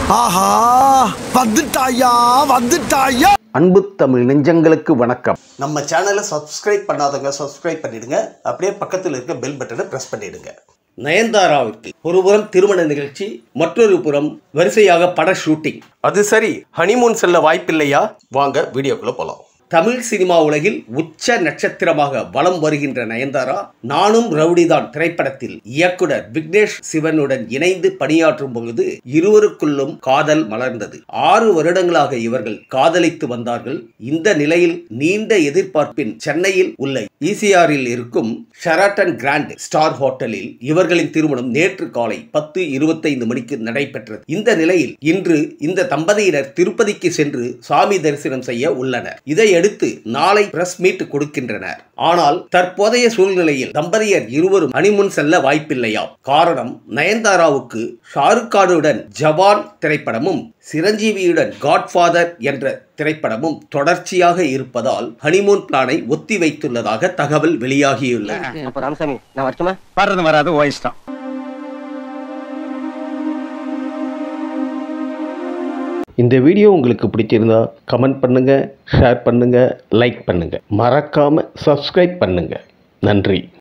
ஆஹா வந்துட்டாயா வந்துட்டாயா. அன்பு தமிழ் நெஞ்சங்களுக்கு வணக்கம். நம்ம சேனலை சப்ஸ்கிரைப் பண்ணாதவங்க சப்ஸ்கிரைப் பண்ணிடுங்க. அப்படியே பக்கத்தில் இருக்க பெல் பட்டனை பிரஸ் பண்ணிடுங்க. நயன்தாராவுக்கு ஒருபுறம் திருமண நிகழ்ச்சி, மற்றொரு புறம் வரிசையாக பட ஷூட்டிங். அது சரி, ஹனிமூன் செல்ல வாய்ப்பில்லையா? வாங்க வீடியோக்குள்ள போலாம். தமிழ் சினிமா உலகில் உச்ச நட்சத்திரமாக வலம் வருகின்ற நயன்தாரா நானும் ரவுடிதான் திரைப்படத்தில் இயக்குனர் விக்னேஷ் சிவனுடன் இணைந்து பணியாற்றும் பொழுது இருவருக்குள்ளும் காதல் மலர்ந்தது. 6 வருடங்களாக இவர்கள் காதலித்து வந்தார்கள். இந்த நிலையில் நீண்ட எதிர்பார்ப்பின் சென்னையில் உள்ள ஈசிஆரில் இருக்கும் ஷெராட்டன் கிராண்ட் ஸ்டார் ஹோட்டலில் இவர்களின் திருமணம் நேற்று காலை 10:25 மணிக்கு நடைபெற்றது. இந்த நிலையில் இன்று இந்த தம்பதியினர் திருப்பதிக்கு சென்று சாமி தரிசனம் செய்ய உள்ளனர். இதையடுத்து நாளை பிரஸ் மீட் கொடுக்கின்றனர். ஆனால் தற்போதைய சூழ்நிலையில் தம்பதியர் இருவரும் ஹனிமூன் செல்ல வாய்ப்பில்லையா? காரணம், நயன்தாராவுக்கு ஷாருக் கானுடன் ஜவான் திரைப்படமும் சிரஞ்சீவியுடன் காட்ஃபாதர் என்ற திரைப்படமும் தொடர்ச்சியாக இருப்பதால் ஹனிமூன் பிளானை ஒத்தி வைத்துள்ளதாக தகவல் வெளியாகியுள்ளது. இந்த வீடியோ உங்களுக்கு பிடிச்சிருந்தா கமெண்ட் பண்ணுங்க, ஷேர் பண்ணுங்க, லைக் பண்ணுங்க. மறக்காம சப்ஸ்கிரைப் பண்ணுங்க. நன்றி.